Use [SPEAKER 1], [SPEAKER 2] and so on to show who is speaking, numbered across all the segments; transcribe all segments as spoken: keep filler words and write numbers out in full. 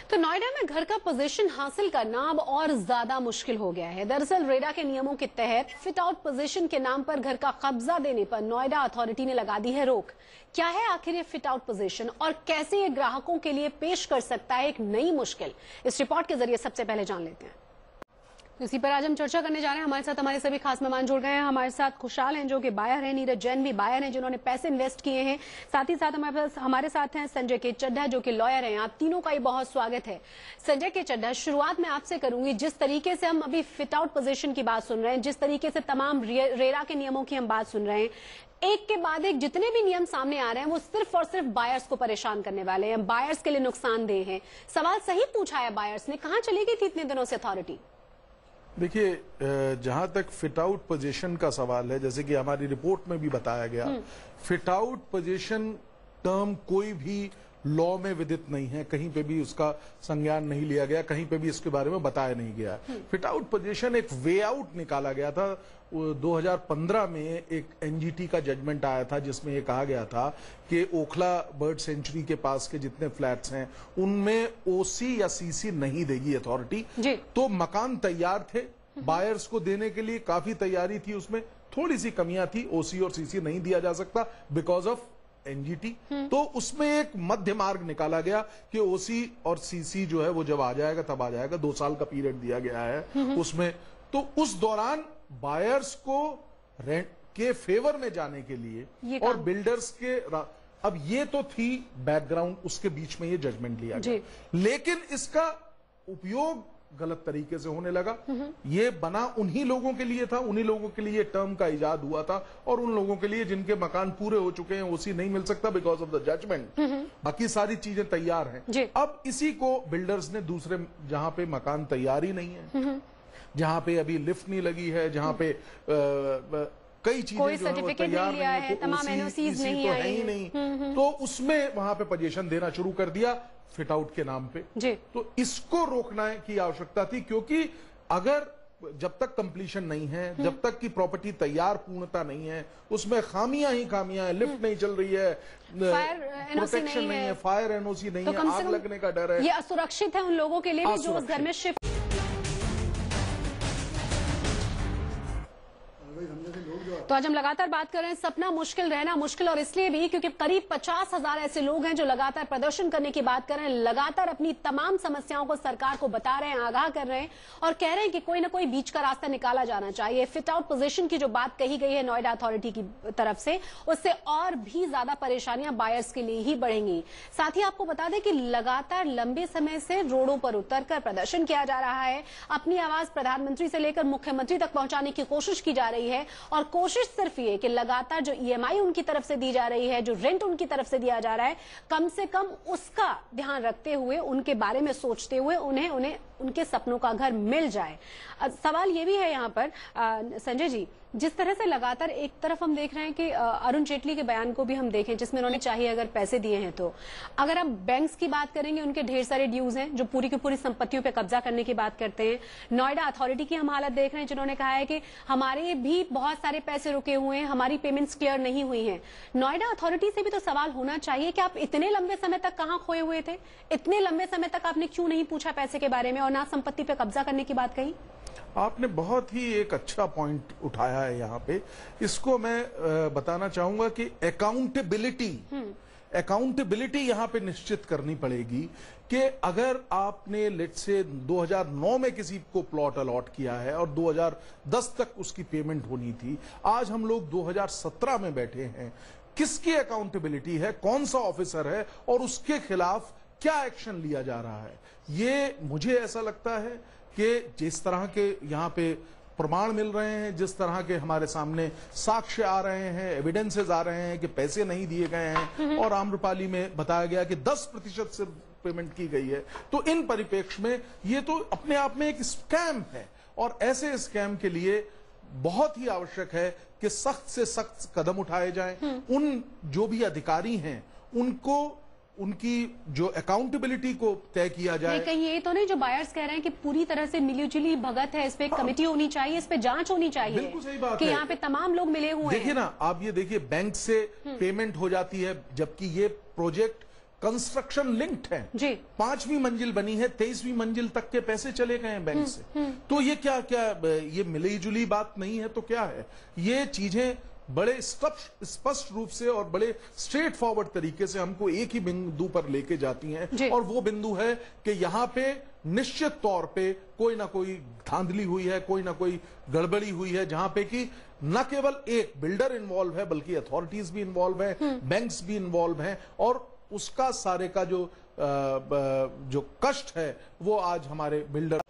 [SPEAKER 1] तो नोएडा में घर का पोजीशन हासिल करना अब और ज्यादा मुश्किल हो गया है। दरअसल रेरा के नियमों के तहत फिट आउट पोजीशन के नाम पर घर का कब्जा देने पर नोएडा अथॉरिटी ने लगा दी है रोक। क्या है आखिर ये फिट आउट पोजीशन और कैसे ये ग्राहकों के लिए पेश कर सकता है एक नई मुश्किल, इस रिपोर्ट के जरिए सबसे पहले जान लेते हैं। इसी पर आज हम चर्चा करने जा रहे हैं। हमारे साथ हमारे सभी खास मेहमान जुड़ गए हैं। हमारे साथ खुशहाल हैं जो कि बायर हैं, नीरज जैन भी बायर हैं जिन्होंने पैसे इन्वेस्ट किए हैं। साथ ही साथ हमारे पास हमारे साथ हैं संजय के चड्ढा जो कि लॉयर हैं। आप तीनों का ही बहुत स्वागत है। संजय के चड्ढा, शुरुआत में आपसे करूंगी। जिस तरीके से हम अभी फिट आउट पोजीशन की बात सुन रहे हैं, जिस तरीके से तमाम रेरा के नियमों की हम बात सुन रहे हैं, एक के बाद एक जितने भी नियम सामने आ रहे हैं वो सिर्फ और सिर्फ बायर्स को परेशान करने वाले हैं, बायर्स के लिए नुकसानदेह हैं। सवाल सही पूछा है बायर्स ने, कहां चली गई थी इतने दिनों से अथॉरिटी?
[SPEAKER 2] देखिए, जहां तक फिट आउट पोजीशन का सवाल है, जैसे कि हमारी रिपोर्ट में भी बताया गया, फिट आउट पोजीशन टर्म कोई भी लॉ में विदित नहीं है, कहीं पे भी उसका संज्ञान नहीं लिया गया, कहीं पे भी इसके बारे में बताया नहीं गया। फिट आउट पोजीशन एक वे आउट निकाला गया था। दो हज़ार पंद्रह में एक एनजीटी का जजमेंट आया था जिसमें ये कहा गया था कि ओखला बर्ड सेंचुरी के पास के जितने फ्लैट्स हैं उनमें ओसी या सीसी नहीं देगी अथॉरिटी। तो मकान तैयार थे, बायर्स को देने के लिए काफी तैयारी थी, उसमें थोड़ी सी कमियां थी, ओसी और सीसी नहीं दिया जा सकता बिकॉज ऑफ एनजीटी। तो उसमें एक मध्य मार्ग निकाला गया कि ओसी और सीसी जो है वो जब आ जाएगा तब आ जाएगा। दो साल का पीरियड दिया गया है उसमें। तो उस दौरान बायर्स को रेंट के फेवर में जाने के लिए और बिल्डर्स के, अब ये तो थी बैकग्राउंड, उसके बीच में ये जजमेंट लिया गया, लेकिन इसका उपयोग गलत तरीके से होने लगा। ये बना उन्हीं लोगों के लिए था, उन्हीं लोगों के लिए टर्म का इजाद हुआ था और उन लोगों के लिए जिनके मकान पूरे हो चुके हैं ओसी नहीं मिल सकता बिकॉज ऑफ द जजमेंट। बाकी सारी चीजें तैयार हैं। अब इसी को बिल्डर्स ने दूसरे, जहां पे मकान तैयार ही नहीं है, जहां पे अभी लिफ्ट नहीं लगी है, जहां पे आ, आ, कई चीजें जो है वो तैयार नहीं है, तो तमाम एनओसीज नहीं तो है ही नहीं, तो उसमें वहां पे पोजीशन देना शुरू कर दिया फिट आउट के नाम पे। जी। तो इसको रोकना की आवश्यकता थी, क्योंकि अगर जब तक कंप्लीशन नहीं है, जब तक की प्रॉपर्टी तैयार पूर्णता नहीं है, उसमें खामियां ही खामियां है, लिफ्ट नहीं चल रही है, प्रोटेक्शन नहीं है, फायर एनओसी नहीं है, आग लगने का डर है, ये असुरक्षित है उन लोगों के लिए भी जो उस घर में शिफ्ट। तो आज हम लगातार बात कर रहे हैं सपना मुश्किल रहना मुश्किल, और इसलिए भी क्योंकि करीब पचास हजार ऐसे लोग हैं जो लगातार प्रदर्शन करने की बात कर रहे हैं, लगातार अपनी तमाम समस्याओं को सरकार को बता रहे हैं, आगाह कर रहे हैं और कह रहे हैं कि कोई ना कोई बीच का रास्ता निकाला जाना चाहिए। फिट आउट पोजीशन की जो बात कही गई है नोएडा अथॉरिटी की तरफ से, उससे और भी ज्यादा परेशानियां बायर्स के लिए ही बढ़ेंगी। साथ ही आपको बता दें कि लगातार लंबे समय से रोडों पर उतरकर प्रदर्शन किया जा रहा है, अपनी आवाज प्रधानमंत्री से लेकर मुख्यमंत्री तक पहुंचाने की कोशिश की जा रही है, और कोशिश सिर्फ ये कि लगातार जो ईएमआई उनकी तरफ से दी जा रही है, जो रेंट उनकी तरफ से दिया जा रहा है, कम से कम उसका ध्यान रखते हुए, उनके बारे में सोचते हुए उन्हें उन्हें उनके सपनों का घर मिल जाए। सवाल ये भी है यहाँ पर संजय जी, जिस तरह से लगातार एक तरफ हम देख रहे हैं कि अरुण जेटली के बयान को भी हम देखें जिसमें उन्होंने चाहिए अगर पैसे दिए हैं तो, अगर आप बैंक्स की बात करेंगे उनके ढेर सारे ड्यूज हैं जो पूरी की पूरी संपत्तियों पे कब्जा करने की बात करते हैं। नोएडा अथॉरिटी की हम हालत देख रहे हैं जिन्होंने कहा है कि हमारे भी बहुत सारे पैसे रुके हुए हैं, हमारी पेमेंट्स क्लियर नहीं हुई हैं। नोएडा अथॉरिटी से भी तो सवाल होना चाहिए कि आप इतने लंबे समय तक कहां खोए हुए थे, इतने लंबे समय तक आपने क्यों नहीं पूछा पैसे के बारे में और ना संपत्ति पे कब्जा करने की बात कही? आपने बहुत ही एक अच्छा पॉइंट उठाया है यहाँ पे। इसको मैं बताना चाहूंगा कि अकाउंटेबिलिटी अकाउंटेबिलिटी यहाँ पे निश्चित करनी पड़ेगी कि अगर आपने लेट से दो हज़ार नौ में किसी को प्लॉट अलॉट किया है और दो हज़ार दस तक उसकी पेमेंट होनी थी, आज हम लोग दो हज़ार सत्रह में बैठे हैं, किसकी अकाउंटेबिलिटी है, कौन सा ऑफिसर है और उसके खिलाफ क्या एक्शन लिया जा रहा है? ये मुझे ऐसा लगता है कि जिस तरह के यहाँ पे प्रमाण मिल रहे हैं, जिस तरह के हमारे सामने साक्ष्य आ रहे हैं, एविडेंसेस आ रहे हैं कि पैसे नहीं दिए गए हैं, और आम्रपाली में बताया गया कि दस प्रतिशत सिर्फ पेमेंट की गई है, तो इन परिप्रेक्ष्य में ये तो अपने आप में एक स्कैम है, और ऐसे स्कैम के लिए बहुत ही आवश्यक है कि सख्त से सख्त कदम उठाए जाएं। उन जो भी अधिकारी हैं उनको उनकी जो अकाउंटेबिलिटी को तय किया जाए।
[SPEAKER 1] कहीं ये तो नहीं जो बायर्स कह रहे हैं कि पूरी तरह से मिलीजुली भगत है, इस पे हाँ। कमेटी होनी चाहिए, इस पे जांच होनी चाहिए।
[SPEAKER 2] बिल्कुल सही बात
[SPEAKER 1] कि
[SPEAKER 2] है कि
[SPEAKER 1] यहाँ पे तमाम लोग मिले हुए हैं।
[SPEAKER 2] देखिए ना, आप ये देखिए बैंक से पेमेंट हो जाती है, जबकि ये प्रोजेक्ट
[SPEAKER 3] कंस्ट्रक्शन लिंक्ड है
[SPEAKER 2] जी।
[SPEAKER 3] पांचवी मंजिल बनी है, तेईसवीं मंजिल तक के पैसे चले गए हैं बैंक से। तो ये क्या क्या ये मिली जुली बात नहीं है तो क्या है? ये चीजें बड़े स्पष्ट रूप से और बड़े स्ट्रेट फॉरवर्ड तरीके से हमको एक ही बिंदु पर लेके जाती हैं, और वो बिंदु है कि यहां पे निश्चित तौर पे कोई ना कोई धांधली हुई है, कोई ना कोई गड़बड़ी हुई है, जहां पे कि न केवल एक बिल्डर इन्वॉल्व है बल्कि अथॉरिटीज भी इन्वॉल्व हैं, बैंक्स भी इन्वॉल्व हैं, और उसका सारे का जो जो कष्ट है वो आज हमारे बिल्डर।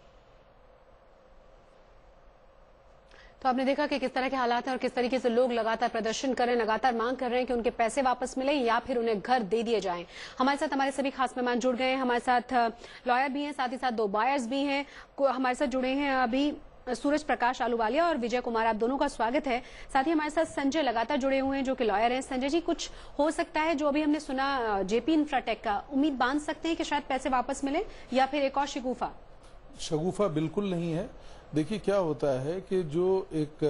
[SPEAKER 2] तो आपने देखा कि किस तरह के हालात हैं और किस तरीके से लोग लगातार प्रदर्शन कर रहे हैं, लगातार मांग कर रहे हैं कि उनके पैसे वापस मिले या फिर उन्हें घर दे दिए जाएं। हमारे साथ हमारे सभी खास मेहमान जुड़ गए हैं। हमारे साथ लॉयर भी हैं, साथ ही साथ दो बायर्स भी हैं। हमारे साथ जुड़े हैं अभी सूरज प्रकाश आलूवालिया और विजय कुमार, आप दोनों का स्वागत है। साथ ही हमारे साथ संजय लगातार जुड़े हुए हैं जो कि लॉयर हैं। संजय जी, कुछ हो सकता है जो अभी हमने सुना जेपी इंफ्राटेक का, उम्मीद बांध सकते हैं कि शायद पैसे वापस मिले या फिर एक और शगुफा?
[SPEAKER 3] शगुफा बिल्कुल नहीं है। देखिए क्या होता है कि जो एक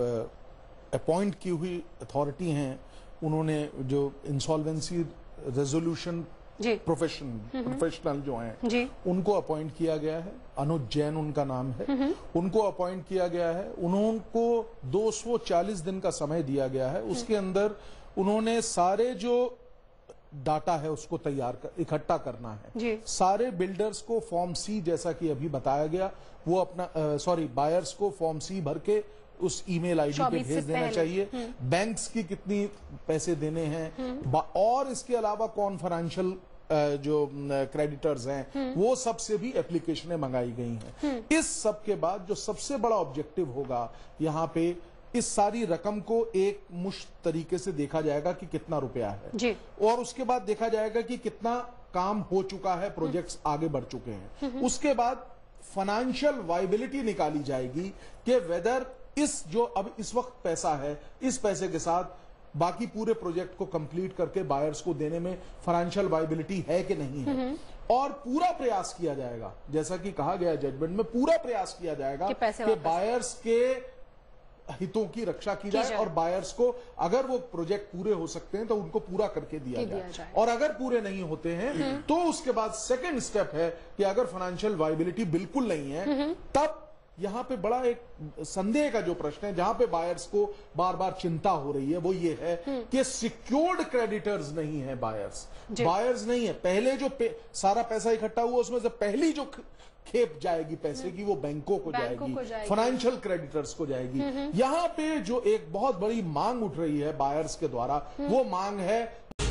[SPEAKER 3] अपॉइंट की हुई अथॉरिटी हैं, उन्होंने जो इंसॉल्वेंसी रेजोल्यूशन प्रोफेशन प्रोफेशनल जो हैं उनको अपॉइंट किया गया है। अनुज जैन उनका नाम है, उनको अपॉइंट किया गया है। उनको दो सौ चालीस दिन का समय दिया गया है। उसके अंदर उन्होंने सारे जो डाटा है उसको तैयार कर इकट्ठा करना है। सारे बिल्डर्स को फॉर्म सी, जैसा कि अभी बताया गया, वो अपना सॉरी बायर्स को फॉर्म सी भर के उस ईमेल आईडी पे भेज देना चाहिए। बैंक्स की कितनी पैसे देने हैं, और इसके अलावा कौन फाइनेंशियल जो क्रेडिटर्स हैं वो सब से भी एप्लीकेशनें मंगाई गई हैं। इस सब के बाद जो सबसे बड़ा ऑब्जेक्टिव होगा यहाँ पे, इस सारी रकम को एक मुश्त तरीके से देखा जाएगा कि कितना रुपया है जी। और उसके बाद देखा जाएगा कि कितना काम हो चुका है, प्रोजेक्ट्स आगे बढ़ चुके हैं। उसके बाद फाइनेंशियल वायबिलिटी निकाली जाएगी कि वेदर इस जो अब इस वक्त पैसा है, इस पैसे के साथ बाकी पूरे प्रोजेक्ट को कंप्लीट करके बायर्स को देने में फाइनेंशियल वायबिलिटी है कि नहीं है। और पूरा प्रयास किया जाएगा, जैसा कि कहा गया जजमेंट में, पूरा प्रयास किया जाएगा कि बायर्स के हितों की रक्षा की जाए और बायर्स को अगर वो प्रोजेक्ट पूरे हो सकते हैं तो उनको पूरा करके दिया जाए, जाए और अगर पूरे नहीं होते हैं तो उसके बाद सेकंड स्टेप है कि अगर फाइनेंशियल वायबिलिटी बिल्कुल नहीं है, तब यहां पे बड़ा एक संदेह का जो प्रश्न है, जहां पे बायर्स को बार बार चिंता हो रही है, वो ये है कि सिक्योर्ड क्रेडिटर्स नहीं है बायर्स बायर्स नहीं है। पहले जो सारा पैसा इकट्ठा हुआ उसमें से पहली जो खेप जाएगी पैसे की वो बैंकों को जाएगी, फाइनेंशियल क्रेडिटर्स को जाएगी। यहां पे जो एक बहुत बड़ी मांग उठ रही है बायर्स के द्वारा, वो मांग है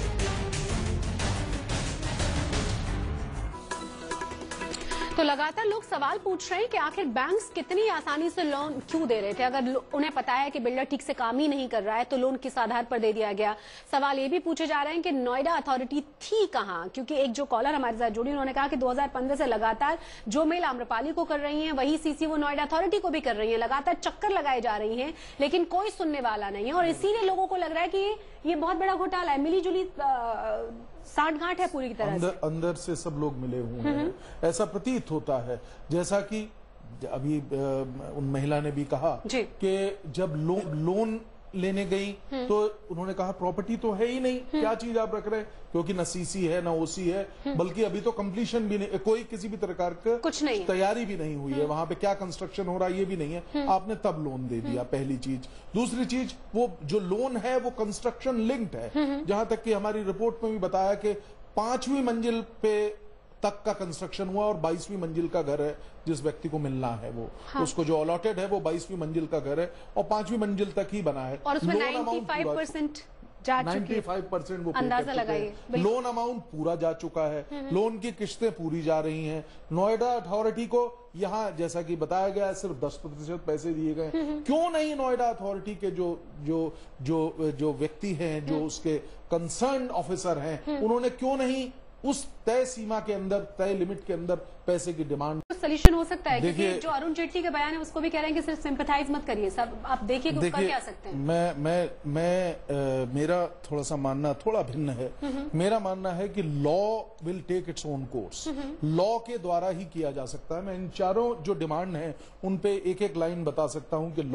[SPEAKER 2] तो लगातार लोग सवाल पूछ रहे हैं कि आखिर बैंक्स कितनी आसानी से लोन क्यों दे रहे थे। अगर उन्हें पता है कि बिल्डर ठीक से काम ही नहीं कर रहा है तो लोन किस आधार पर दे दिया गया। सवाल ये भी पूछे जा रहे हैं कि नोएडा अथॉरिटी थी कहां, क्योंकि एक जो कॉलर हमारे साथ जुड़ी उन्होंने कहा कि दो हज़ार पंद्रह से लगातार जो मेल आम्रपाली को कर रही है वही सीसी वो नोएडा अथॉरिटी को भी कर रही है। लगातार चक्कर लगाए जा रही है लेकिन कोई सुनने वाला नहीं है, और इसीलिए लोगों को लग रहा है कि ये बहुत बड़ा घोटाला है, मिली जुली साठ गांठ है पूरी तरह
[SPEAKER 3] अंदर,
[SPEAKER 2] से।
[SPEAKER 3] अंदर से सब लोग मिले हुए हैं, ऐसा प्रतीत होता है। जैसा कि अभी उन महिला ने भी कहा कि जब लो, लोन लेने गई तो उन्होंने कहा प्रॉपर्टी तो है ही नहीं, क्या चीज आप रख रहे हैं, क्योंकि न सीसी है न ओसी है, बल्कि अभी तो कंप्लीशन भी नहीं, कोई किसी भी प्रकार का कुछ नहीं, तैयारी भी नहीं हुई है, वहां पे क्या कंस्ट्रक्शन हो रहा है ये भी नहीं है, आपने तब लोन दे दिया। पहली चीज। दूसरी चीज, वो जो लोन है वो कंस्ट्रक्शन लिंक्ड है, जहां तक कि हमारी रिपोर्ट में भी बताया कि पांचवी मंजिल पे तक का कंस्ट्रक्शन हुआ और बाईसवीं मंजिल का घर है जिस व्यक्ति को मिलना है वो, हाँ। उसको जो अलॉटेड है वो बाईसवीं मंजिल का घर है और पांचवी मंजिल तक ही बना है,
[SPEAKER 2] और उसमें पचानवे परसेंट जा चुकी है,
[SPEAKER 3] पचानवे परसेंट वो
[SPEAKER 2] अंदाजा लगाइए,
[SPEAKER 3] लोन अमाउंट पूरा जा चुका है, लोन की किस्तें पूरी जा रही हैं। नोएडा अथॉरिटी को यहाँ जैसा कि बताया गया है सिर्फ दस प्रतिशत पैसे दिए गए। क्यों नहीं नोएडा अथॉरिटी के जो जो जो जो व्यक्ति हैं, जो उसके कंसर्न ऑफिसर हैं, उन्होंने क्यों नहीं उस तय सीमा के अंदर, तय लिमिट के अंदर पैसे की डिमांड।
[SPEAKER 2] तो सोल्यूशन हो सकता है, क्योंकि जो अरुण जेटली का बयान है उसको भी कह रहे हैं कि सिर्फ सिंपैथाइज मत करिए, सब आप देखिए कि कर क्या सकते हैं।
[SPEAKER 3] मैं मैं मैं आ, मेरा थोड़ा सा मानना थोड़ा भिन्न है। मेरा मानना है कि law will take its own course, law के द्वारा ही किया जा सकता है। मैं इन चारों जो डिमांड है उन पे एक एक लाइन बता सकता हूं कि लॉ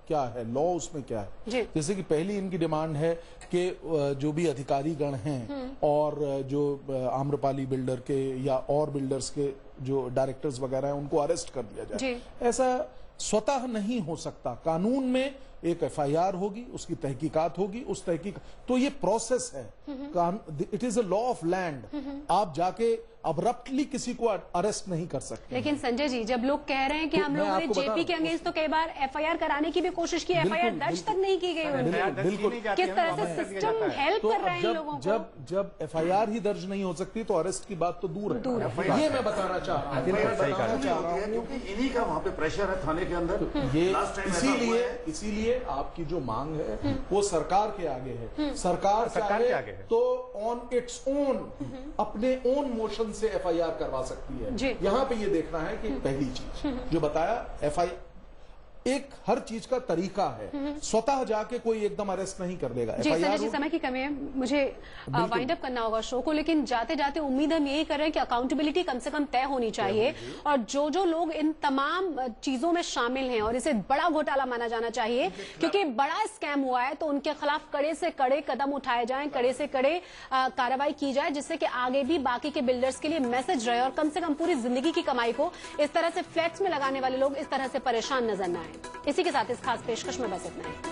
[SPEAKER 3] क्या है, लॉ उसमें क्या है।
[SPEAKER 2] जी।
[SPEAKER 3] जैसे कि पहली इनकी डिमांड है कि जो भी अधिकारी गण हैं और जो आम्रपाली बिल्डर के या और बिल्डर्स के जो डायरेक्टर्स वगैरह हैं उनको अरेस्ट कर दिया जाए। ऐसा स्वतः नहीं हो सकता। कानून में एक एफ आई आर होगी, उसकी तहकीकात होगी, उस तहकीक तो ये प्रोसेस है, it is a law of land. आप जाके अब्रप्टली किसी को अरेस्ट नहीं कर सकते।
[SPEAKER 2] लेकिन संजय जी, जब लोग कह रहे हैं कि
[SPEAKER 3] तो
[SPEAKER 2] हम लोगों ने जेपी के अगेंस्ट तो कई बार एफ आई आर कराने की भी कोशिश की, एफ आई आर दर्ज तक नहीं की गई उनकी।
[SPEAKER 3] बिल्कुल,
[SPEAKER 2] किस तरह से सिस्टम हेल्प
[SPEAKER 3] तो
[SPEAKER 2] कर रहे हैं
[SPEAKER 3] जब,
[SPEAKER 2] लोगों को।
[SPEAKER 3] जब जब एफ आई आर ही दर्ज नहीं हो सकती तो अरेस्ट की बात तो दूर है। ये मैं बताना चाह रहा हूँ, बताना चाह रहा हूँ
[SPEAKER 4] क्योंकि इन्हीं का वहाँ पे प्रेशर है थाने के अंदर।
[SPEAKER 3] ये इसीलिए इसीलिए आपकी जो मांग है वो सरकार के आगे है। सरकार
[SPEAKER 5] सरकार के आगे है
[SPEAKER 3] तो ऑन इट्स ओन अपने ओन मोशन से एफ आई आर करवा सकती है। यहाँ पे ये देखना है कि पहली चीज जो बताया, एफ आई एक हर चीज का तरीका है, स्वतः जाके कोई एकदम अरेस्ट नहीं कर देगा।
[SPEAKER 2] जी संजय जी, समय की कमी है, मुझे वाइंड अप करना होगा शो को, लेकिन जाते जाते उम्मीद हम यही कर रहे हैं कि अकाउंटेबिलिटी कम से कम तय होनी चाहिए और जो जो लोग इन तमाम चीजों में शामिल हैं और इसे बड़ा घोटाला माना जाना चाहिए क्योंकि बड़ा स्कैम हुआ है, तो उनके खिलाफ कड़े से कड़े कदम उठाए जाएं, कड़े से कड़े कार्रवाई की जाए, जिससे कि आगे भी बाकी के बिल्डर्स के लिए मैसेज रहे और कम से कम पूरी जिंदगी की कमाई को इस तरह से फ्लैट्स में लगाने वाले लोग इस तरह से परेशान नजर न आए। इसी के साथ इस खास पेशकश में बस इतना है।